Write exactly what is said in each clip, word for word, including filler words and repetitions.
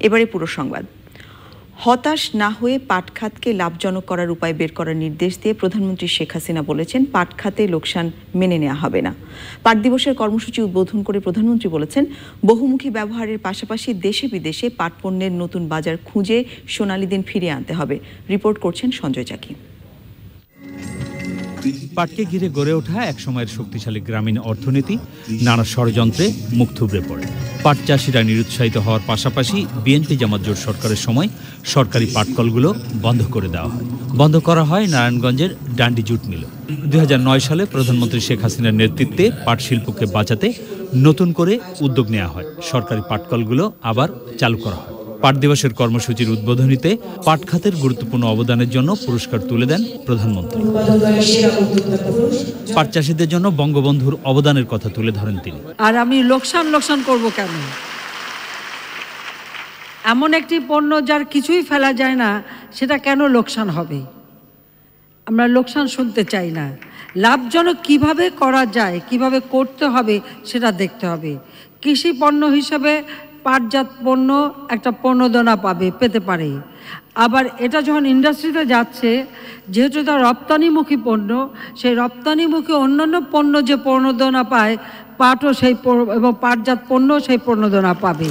এবারে পুরো সংবাদ। হতাশ না হয়ে পাট খাতকে লাভজনক করার উপায় বের করার নির্দেশ দিয়ে প্রধানমন্ত্রী শেখ হাসিনা বলেছেন, পাট খাতে লোকসান মেনে নেওয়া হবে না। পাট দিবসের কর্মসূচি উদ্বোধন করে প্রধানমন্ত্রী বলেছেন, বহুমুখী ব্যবহারের পাশাপাশি দেশে বিদেশে পাট পণ্যের নতুন বাজার খুঁজে সোনালী দিন ফিরিয়ে আনতে হবে। রিপোর্ট করছেন সঞ্জয় চাকি। পাটকে ঘিরে গড়ে ওঠা একসময়ের শক্তিশালী গ্রামীণ অর্থনীতি নানা ষড়যন্ত্রে মুখ থুবড়ে পড়ে। পাট চাষিরা নিরুৎসাহিত হওয়ার পাশাপাশি বিএনপি জামাত জোট সরকারের সময় সরকারি পাটকলগুলো বন্ধ করে দেওয়া হয়। বন্ধ করা হয় নারায়ণগঞ্জের ডান্ডি জুট মিল। দুই হাজার নয় সালে প্রধানমন্ত্রী শেখ হাসিনার নেতৃত্বে পাট শিল্পকে বাঁচাতে নতুন করে উদ্যোগ নেওয়া হয়। সরকারি পাটকলগুলো আবার চালু করা হয়। পাট দিবসের কর্মসূচির উদ্বোধনীতে পাট খাতের গুরুত্বপূর্ণ অবদানের জন্য পুরস্কার তুলে দেন প্রধানমন্ত্রী। পাট চাষীদের জন্য বঙ্গবন্ধুর অবদানের কথা তুলে ধরেন তিনি। আর আমি লোকসান লোকসান করব কেন? এমন একটি পণ্য যার কিছুই ফেলা যায় না, সেটা কেন লোকসান হবে? আমরা লোকসান শুনতে চাই না। লাভজনক কিভাবে করা যায়, কিভাবে করতে হবে সেটা দেখতে হবে। কৃষি পণ্য হিসেবে পাটজাত পণ্য একটা প্রণোদনা পাবে, পেতে পারে। আবার এটা যখন ইন্ডাস্ট্রিতে যাচ্ছে, যেহেতু এটা রপ্তানিমুখী পণ্য, সেই রপ্তানিমুখী অন্যান্য পণ্য যে প্রণোদনা পায়, পাটও সেই এবং পাটজাত পণ্য সেই প্রণোদনা পাবে।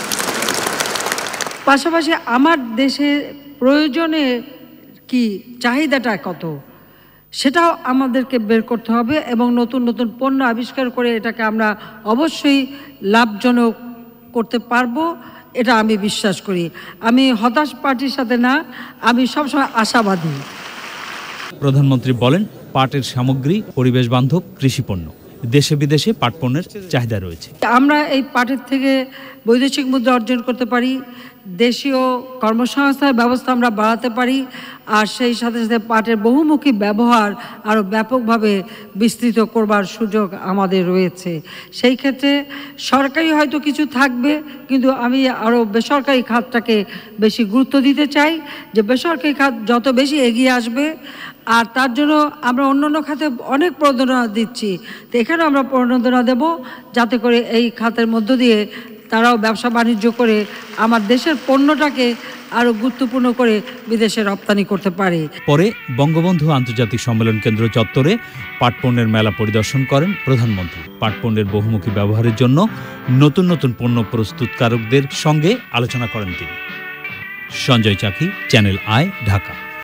পাশাপাশি আমার দেশে প্রয়োজনে কি চাহিদাটা কত, সেটাও আমাদেরকে বের করতে হবে এবং নতুন নতুন পণ্য আবিষ্কার করে এটাকে আমরা অবশ্যই লাভজনক করতে পারবো, এটা আমি বিশ্বাস করি। আমি হতাশ পার্টির সাথে না, আমি সবসময় আশাবাদী। প্রধানমন্ত্রী বলেন, পাটের সামগ্রী পরিবেশ বান্ধব কৃষি পণ্য, দেশে বিদেশে পাট পণ্যের চাহিদা রয়েছে। আমরা এই পাটের থেকে বৈদেশিক মুদ্রা অর্জন করতে পারি, দেশীয় কর্মসংস্থানের ব্যবস্থা আমরা বাড়াতে পারি, আর সেই সাথে সাথে পাটের বহুমুখী ব্যবহার আরও ব্যাপকভাবে বিস্তৃত করবার সুযোগ আমাদের রয়েছে। সেই ক্ষেত্রে সরকারি হয়তো কিছু থাকবে, কিন্তু আমি আরও বেসরকারি খাতটাকে বেশি গুরুত্ব দিতে চাই, যে বেসরকারি খাত যত বেশি এগিয়ে আসবে, আর তার জন্য আমরা অন্যান্য খাতে অনেক প্রণোদনা দিচ্ছি, তো এখানেও আমরা প্রণোদনা দেব, যাতে করে এই খাতের মধ্য দিয়ে তারাও ব্যবসা বাণিজ্য করে আমার দেশের পণ্যটাকে আরও গুরুত্বপূর্ণ করে বিদেশে রপ্তানি করতে পারে। পরে বঙ্গবন্ধু আন্তর্জাতিক সম্মেলন কেন্দ্র চত্বরে পাট পণ্যের মেলা পরিদর্শন করেন প্রধানমন্ত্রী। পাট পণ্যের বহুমুখী ব্যবহারের জন্য নতুন নতুন পণ্য প্রস্তুতকারকদের সঙ্গে আলোচনা করেন তিনি। সঞ্জয় চাকি, চ্যানেল আই, ঢাকা।